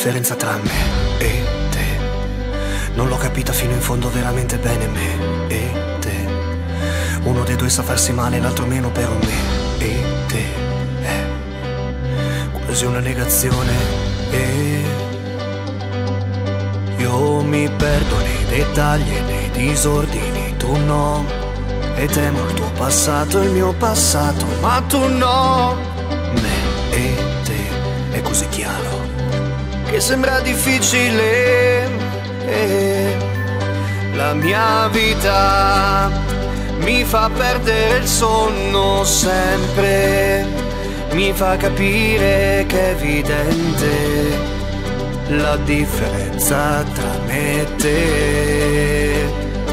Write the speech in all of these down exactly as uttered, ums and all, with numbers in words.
differenza tra me e te non l'ho capita fino in fondo veramente bene, me e te. Uno dei due sa farsi male, l'altro meno, però me e te è quasi una negazione. E io mi perdo nei dettagli e nei disordini, tu no. E temo il tuo passato e il mio passato, ma tu no. Me e te è così chiaro che sembra difficile. E la mia vita mi fa perdere il sonno sempre, mi fa capire che è evidente la differenza tra me e te.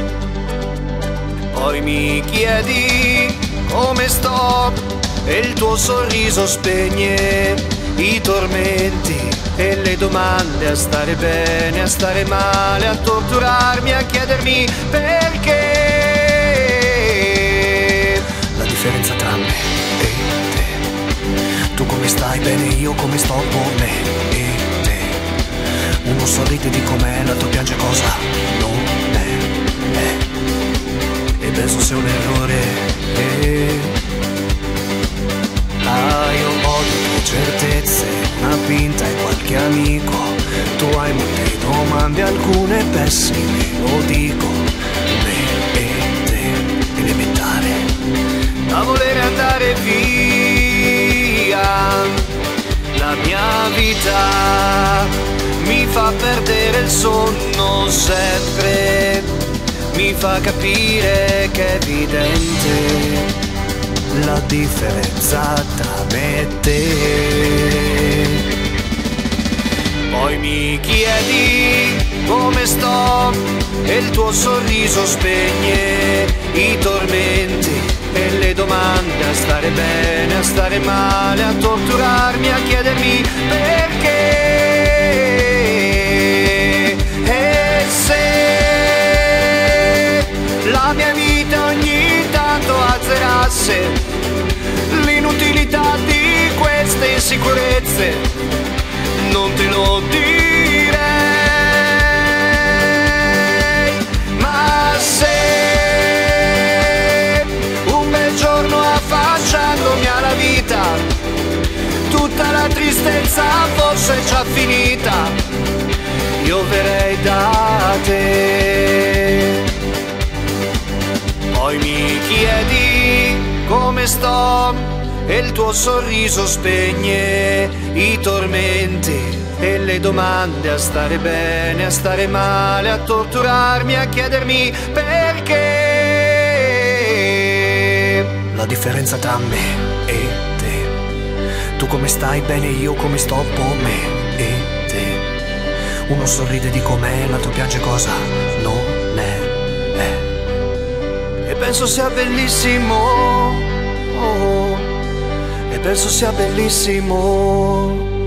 Poi mi chiedi come sto e il tuo sorriso spegne i tormenti e le domande, a stare bene, a stare male, a torturarmi, a chiedermi perché. La differenza tra me e te, tu come stai bene, io come sto, me e te. Uno sorride di com'è, l'altro piange cosa non è, è. E penso sia un errore. E ah, io ho due certezze, una pinta e qualche amico. Tu hai molte domande, alcune pessime, lo dico. Me e te, elementare, da voler andare via. La mia vita mi fa perdere il sonno sempre, mi fa capire che è evidente la differenza tra me e te. Poi mi chiedi come sto e il tuo sorriso spegne i tormenti e le domande, a stare bene, a stare male, a torturarmi, a chiedermi perché. E se la mia vita ogni tanto azzerasse l'inutilità di queste insicurezze, non te lo direi. Ma se un bel giorno affacciandomi alla vita tutta la tristezza fosse già finita, io verrei da te. Poi mi chiedi come sto e il tuo sorriso spegne i tormenti e le domande, a stare bene, a stare male, a torturarmi, a chiedermi perché. La differenza tra me e te, tu come stai bene, io come sto, me e te. Uno sorride di com'è, l'altro piange cosa non è, è. E penso sia bellissimo, oh, e penso sia bellissimo.